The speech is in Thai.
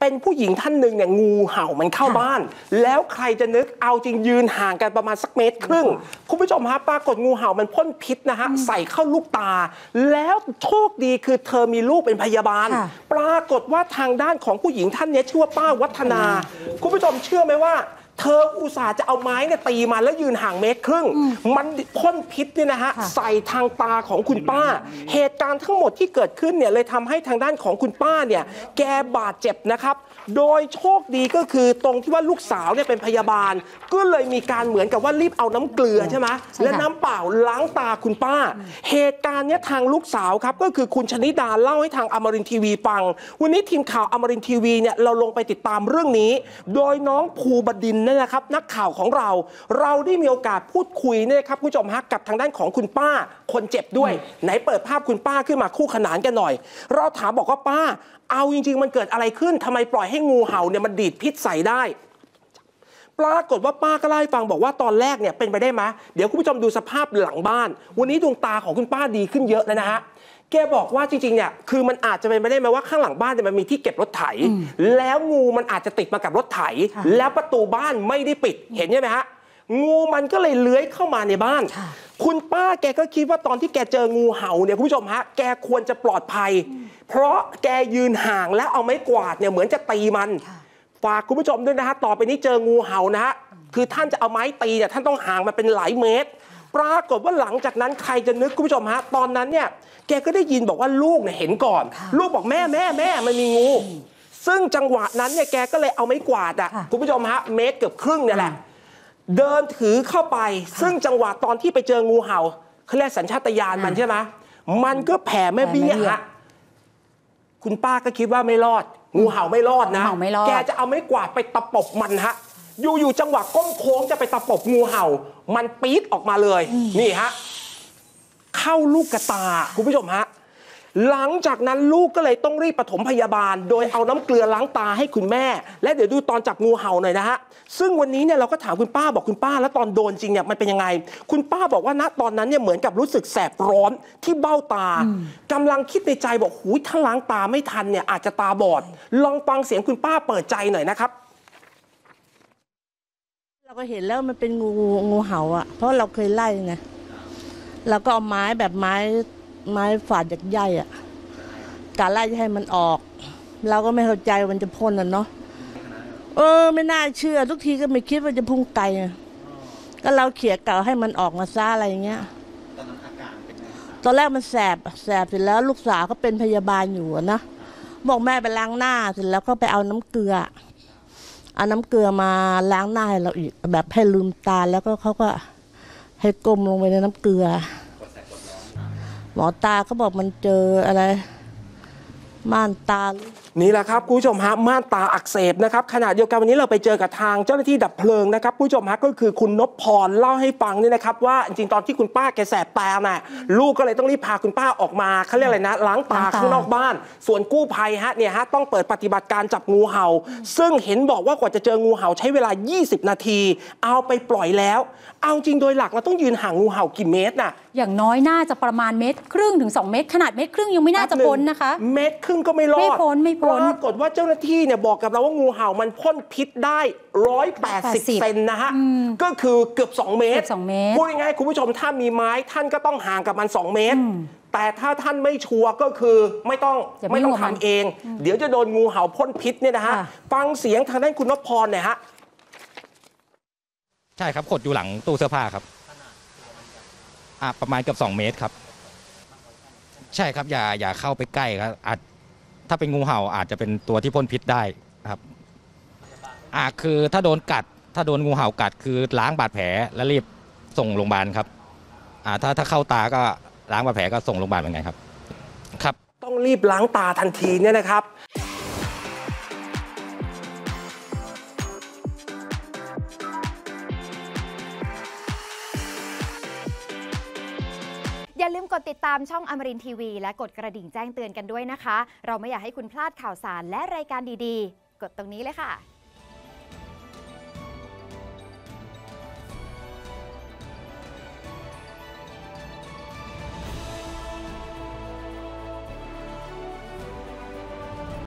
เป็นผู้หญิงท่านหนึ่งเนี่ยงูเห่ามันเข้าบ้านแล้วใครจะนึกเอาจริงยืนห่างกันประมาณสัก1.5 เมตรคุณผู้ชมฮะปรากฏงูเห่ามันพ่นพิษนะฮะใส่เข้าลูกตาแล้วโชคดีคือเธอมีลูกเป็นพยาบาลปรากฏว่าทางด้านของผู้หญิงท่านนี้ชื่อว่าป้าวัฒนาคุณผู้ชมเชื่อไหมว่าเธออุตส่าห์จะเอาไม้เนี่ยตีมันแล้วยืนห่าง1.5 เมตรมันพ่นพิษเนี่ยนะฮะใส่ทางตาของคุณป้าเหตุการณ์ทั้งหมดที่เกิดขึ้นเนี่ยเลยทำให้ทางด้านของคุณป้าเนี่ยแกบาดเจ็บนะครับโดยโชคดีก็คือตรงที่ว่าลูกสาวเนี่ยเป็นพยาบาลก็เลยมีการเหมือนกับว่ารีบเอาน้ำเกลือใช่ไหมและน้ำเปล่าล้างตาคุณป้าเหตุการณ์เนี้ยทางลูกสาวครับก็คือคุณชนิดาเล่าให้ทางอมรินทร์ทีวีฟังวันนี้ทีมข่าวอมรินทร์ทีวีเนี่ยเราลงไปติดตามเรื่องนี้โดยน้องภูบดินทร์เนี่ยนะครับนักข่าวของเราได้มีโอกาสพูดคุยเนี่ยครับคุณผู้ชมฮะกับทางด้านของคุณป้าคนเจ็บด้วยไหนเปิดภาพคุณป้าขึ้นมาคู่ขนานกันหน่อยเราถามบอกว่าป้าเอาจริงๆมันเกิดอะไรขึ้นทำไมปล่อยให้งูเห่าเนี่ยมันดีดพิษใส่ได้ปรากฏว่าป้าก็เล่าให้ฟังบอกว่าตอนแรกเนี่ยเป็นไปได้ไหมเดี๋ยวคุณผู้ชมดูสภาพหลังบ้านวันนี้ดวงตาของคุณป้าดีขึ้นเยอะแล้วนะฮะแกบอกว่าจริงๆเนี่ยคือมันอาจจะเป็นไปได้ไหมว่าข้างหลังบ้านเนี่ยมันมีที่เก็บรถไถแล้วงูมันอาจจะติดมากับรถไถแล้วประตูบ้านไม่ได้ปิดเห็นใช่ไหมฮะงูมันก็เลยเลื้อยเข้ามาในบ้านคุณป้าแกก็คิดว่าตอนที่แกเจองูเห่าเนี่ยคุณผู้ชมฮะแกควรจะปลอดภัยเพราะแกยืนห่างแล้วเอาไม้กวาดเนี่ยเหมือนจะตีมันฝากคุณผู้ชมด้วยนะฮะต่อไปนี้เจองูเห่านะฮะคือท่านจะเอาไม้ตีเนี่ยท่านต้องห่างมาเป็นหลายเมตรปรากฏว่าหลังจากนั้นใครจะนึกคุณผู้ชมฮะตอนนั้นเนี่ยแกก็ได้ยินบอกว่าลูกเนี่ยเห็นก่อนลูกบอกแม่มันมีงูซึ่งจังหวะนั้นเนี่ยแกก็เลยเอาไม้กวาดอ่ะคุณผู้ชมฮะ1.5 เมตรเนี่ยแหละเดินถือเข้าไปซึ่งจังหวะตอนที่ไปเจองูเห่าเขาเรียกสัญชาตญาณมันใช่ไหมมันก็แผ่แม่เบี้ยฮะคุณป้าก็คิดว่าไม่รอดงูเห่าไม่รอดนะแกจะเอาไม้กวาดไปตะปบมันฮะอยู่จังหวะก้มโค้งจะไปตะปบงูเห่ามันปี๊ดออกมาเลยนี่ฮะเข้าลูกกระตาคุณผู้ชมฮะหลังจากนั้นลูกก็เลยต้องรีบปฐมพยาบาลโดยเอาน้ำเกลือล้างตาให้คุณแม่และเดี๋ยวดูตอนจับงูเห่าหน่อยนะฮะซึ่งวันนี้เนี่ยเราก็ถามคุณป้าบอกคุณป้าแล้วตอนโดนจริงเนี่ยมันเป็นยังไงคุณป้าบอกว่าณตอนนั้นเนี่ยเหมือนกับรู้สึกแสบร้อนที่เบ้าตากำลังคิดในใจบอกหูยถ้าล้างตาไม่ทันเนี่ยอาจจะตาบอดลองฟังเสียงคุณป้าเปิดใจหน่อยนะครับเราก็เห็นแล้วมันเป็นงูเห่าอ่ะเพราะเราเคยไล่ไงเราก็เอาไม้แบบไม้ฝาดจากใยอ่ะการไล่ให้มันออกเราก็ไม่เข้าใจมันจะพ่นเนาะไม่น่าเชื่อทุกทีก็ไม่คิดว่าจะพุ่งไกลก็เราเขี่ยเก่าให้มันออกมาซะอะไรอย่างเงี้ยตอนแรกมันแสบเสร็จแล้วลูกสาวก็เป็นพยาบาลอยู่นะบอกแม่ไปล้างหน้าเสร็จแล้วก็ไปเอาน้ำเกลือมาล้างหน้าให้เราอีกแบบให้ลืมตาแล้วก็เขาก็ให้ก้มลงไปในน้ำเกลือหมอตาก็บอกมันเจออะไรม่านตานี่แหละครับคุณผู้ชมฮะม่านตาอักเสบนะครับขณะเดียวกันวันนี้เราไปเจอกับทางเจ้าหน้าที่ดับเพลิงนะครับคุณผู้ชมฮะก็คือคุณนพพรเล่าให้ฟังนี่นะครับว่าจริงๆตอนที่คุณป้าแกแสบตาน่ะลูกก็เลยต้องรีบพาคุณป้าออกมาเขาเรียกอะไรนะล้างตาข้างนอกบ้านส่วนกู้ภัยฮะเนี่ยฮะต้องเปิดปฏิบัติการจับงูเห่าซึ่งเห็นบอกว่ากว่าจะเจองูเห่าใช้เวลา20 นาทีเอาไปปล่อยแล้วเอาจริงโดยหลักเราต้องยืนห่างงูเห่ากี่เมตรน่ะอย่างน้อยน่าจะประมาณ1.5 เมตรถึง2 เมตรขนาด1.5 เมตรยังไม่น่าจะพ้นนะคะ 1.5 เมตรก็ไม่รอดไม่พ้นปรากฏว่าเจ้าหน้าที่เนี่ยบอกกับเราว่างูเห่ามันพ่นพิษได้180 เซนนะฮะก็คือเกือบ2 เมตรพูดง่ายๆคุณผู้ชมถ้ามีไม้ท่านก็ต้องห่างกับมัน2 เมตรแต่ถ้าท่านไม่ชัวร์ก็คือไม่ต้องทำเองเดี๋ยวจะโดนงูเห่าพ่นพิษเนี่ยนะฮะฟังเสียงทางด้านคุณนพพรเนี่ยฮะใช่ครับขดอยู่หลังตู้เสื้อผ้าครับประมาณเกือบ2 เมตรครับใช่ครับอย่าเข้าไปใกล้ครับถ้าเป็นงูเห่าอาจจะเป็นตัวที่พ่นพิษได้ครับคือถ้าโดนงูเห่ากัดคือล้างบาดแผลแล้วรีบส่งโรงพยาบาลครับถ้าเข้าตาก็ล้างบาดแผลก็ส่งโรงพยาบาลเหมือนกันครับต้องรีบล้างตาทันทีเนี่ยนะครับอย่าลืมกดติดตามช่องอมรินทร์ทีวีและกดกระดิ่งแจ้งเตือนกันด้วยนะคะเราไม่อยากให้คุณพลาดข่าวสารและรายการดีๆกดตรงนี้เลยค่ะ